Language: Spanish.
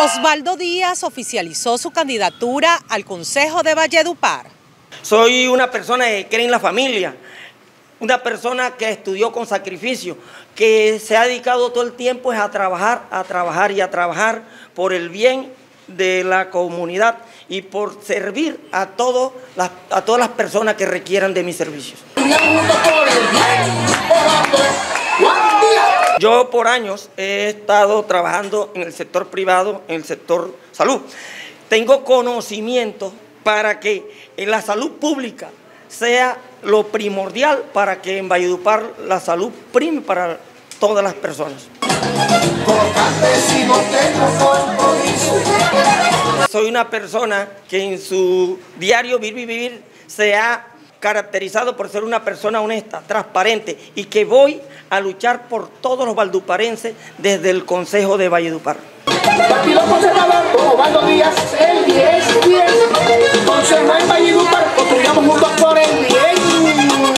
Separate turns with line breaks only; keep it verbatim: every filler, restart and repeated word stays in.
Osvaldo Díaz oficializó su candidatura al Consejo de Valledupar.
Soy una persona que cree en la familia, una persona que estudió con sacrificio, que se ha dedicado todo el tiempo a trabajar, a trabajar y a trabajar por el bien de la comunidad y por servir a, todo las, a todas las personas que requieran de mis servicios. Yo por años he estado trabajando en el sector privado, en el sector salud. Tengo conocimiento para que en la salud pública sea lo primordial para que en Valledupar la salud prime para todas las personas. Soy una persona que en su diario vivir y vivir se ha caracterizado por ser una persona honesta, transparente y que voy a luchar por todos los valduparenses desde el Consejo de Valledupar.